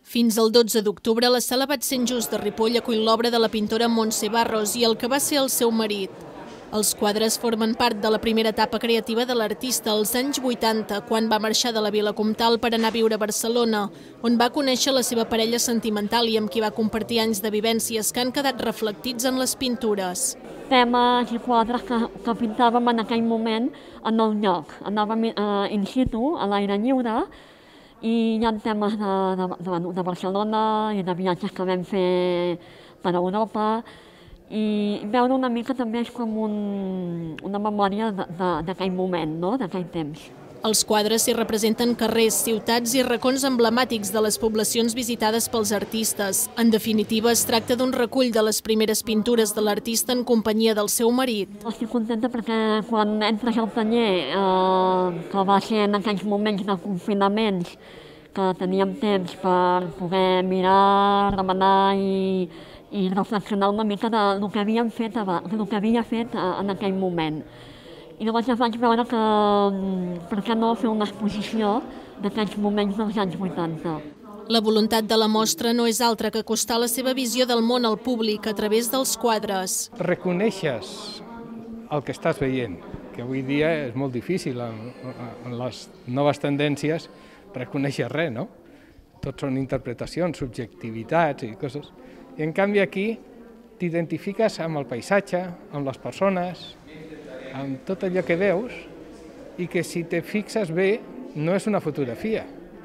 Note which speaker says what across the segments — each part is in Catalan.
Speaker 1: Fins al 12 d'octubre, la Sala Batsen Just de Ripoll acull l'obra de la pintora Montse Barros i el que va ser el seu marit. Els quadres formen part de la primera etapa creativa de l'artista als anys 80, quan va marxar de la Vila Comtal per anar a viure a Barcelona, on va conèixer la seva parella sentimental i amb qui va compartir anys de vivències que han quedat reflectits en les pintures.
Speaker 2: Temes i quadres que pintàvem en aquell moment en el lloc. Anàvem in situ, a l'aire lliure, i hi ha temes de Barcelona i de viatges que vam fer per Europa, i veure una mica també és com una memòria d'aquell moment, d'aquell temps.
Speaker 1: Els quadres s'hi representen carrers, ciutats i racons emblemàtics de les poblacions visitades pels artistes. En definitiva, es tracta d'un recull de les primeres pintures de l'artista en companyia del seu marit.
Speaker 2: Estic contenta perquè quan entres al taller, que va ser en aquells moments de confinaments, que teníem temps per poder mirar, remenar i reflexionar una mica del que havíem fet abans, del que havia fet en aquell moment. I llavors vaig veure que per què no fer una exposició d'aquells moments dels anys 80.
Speaker 1: La voluntat de la mostra no és altra que acostar la seva visió del món al públic a través dels quadres.
Speaker 3: Reconeixes el que estàs veient, que avui dia és molt difícil en les noves tendències reconèixer res, no? Tot són interpretacions, subjectivitats i coses. I en canvi aquí t'identifiques amb el paisatge, amb les persones, amb tot allò que veus, i que si te fixes bé no és una fotografia.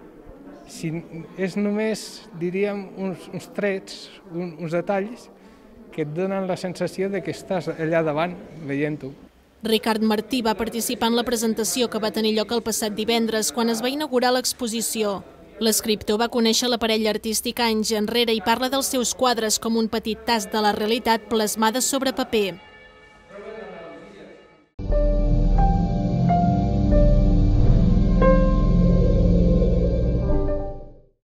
Speaker 3: És només, diríem, uns trets, uns detalls que et donen la sensació de que estàs allà davant veient-ho.
Speaker 1: Ricard Martí va participar en la presentació que va tenir lloc el passat divendres quan es va inaugurar l'exposició. L'escriptor va conèixer la parella artística anys enrere i parla dels seus quadres com un petit tast de la realitat plasmada sobre paper.